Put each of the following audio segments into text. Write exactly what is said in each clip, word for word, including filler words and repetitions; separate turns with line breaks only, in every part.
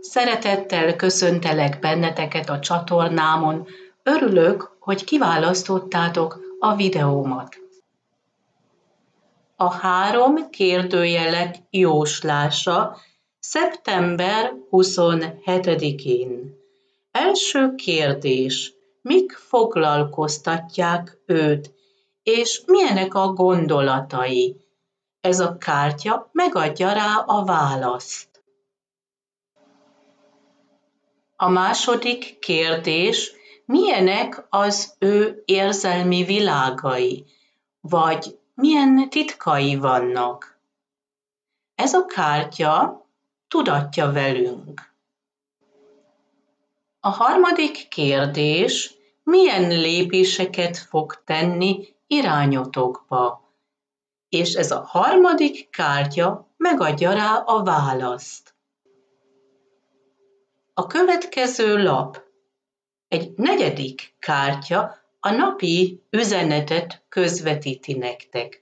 Szeretettel köszöntelek benneteket a csatornámon. Örülök, hogy kiválasztottátok a videómat. A három kérdőjelek jóslása szeptember huszonhetedikén. Első kérdés: mik foglalkoztatják őt, és milyenek a gondolatai? Ez a kártya megadja rá a választ. A második kérdés: milyenek az ő érzelmi világai, vagy milyen titkai vannak? Ez a kártya tudatja velünk. A harmadik kérdés: milyen lépéseket fog tenni irányotokba? És ez a harmadik kártya megadja rá a választ. A következő lap, egy negyedik kártya, a napi üzenetet közvetíti nektek.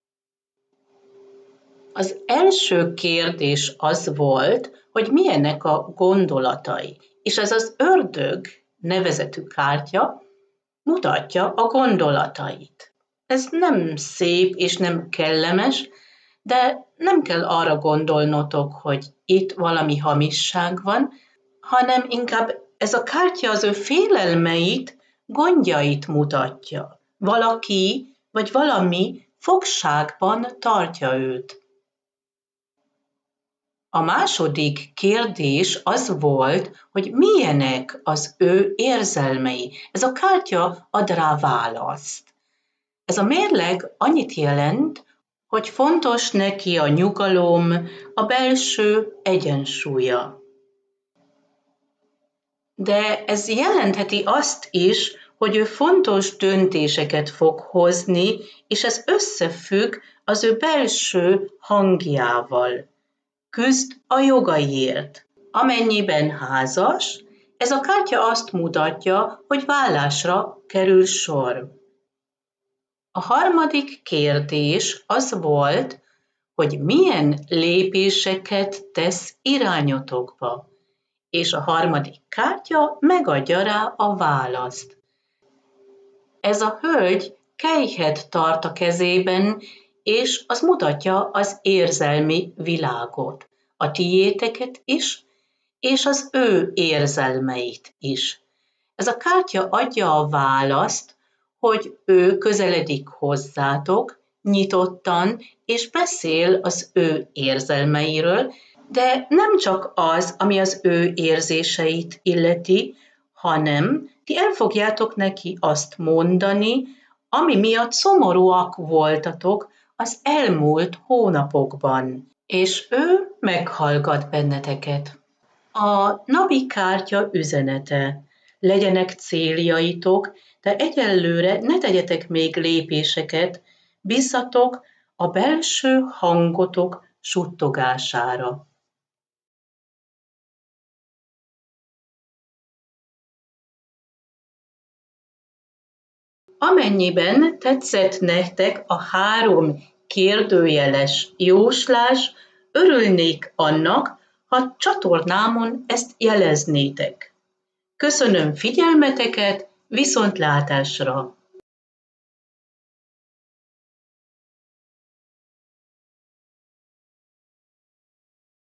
Az első kérdés az volt, hogy milyenek a gondolatai, és ez az ördög nevezetű kártya mutatja a gondolatait. Ez nem szép és nem kellemes, de nem kell arra gondolnotok, hogy itt valami hamisság van, hanem inkább ez a kártya az ő félelmeit, gondjait mutatja. Valaki vagy valami fogságban tartja őt. A második kérdés az volt, hogy milyenek az ő érzelmei. Ez a kártya ad rá választ. Ez a mérleg annyit jelent, hogy fontos neki a nyugalom, a belső egyensúlya. De ez jelentheti azt is, hogy ő fontos döntéseket fog hozni, és ez összefügg az ő belső hangjával. Küzd a jogaiért. Amennyiben házas, ez a kártya azt mutatja, hogy vállásra kerül sor. A harmadik kérdés az volt, hogy milyen lépéseket tesz irányotokba. És a harmadik kártya megadja rá a választ. Ez a hölgy kelyhet tart a kezében, és az mutatja az érzelmi világot, a tiéteket is, és az ő érzelmeit is. Ez a kártya adja a választ, hogy ő közeledik hozzátok, nyitottan, és beszél az ő érzelmeiről, de nem csak az, ami az ő érzéseit illeti, hanem ti el fogjátok neki azt mondani, ami miatt szomorúak voltatok az elmúlt hónapokban, és ő meghallgat benneteket. A napi kártya üzenete: legyenek céljaitok, de egyelőre ne tegyetek még lépéseket, bízzatok a belső hangotok suttogására. Amennyiben tetszett nektek a három kérdőjeles jóslás, örülnék annak, ha csatornámon ezt jeleznétek. Köszönöm figyelmeteket, viszontlátásra!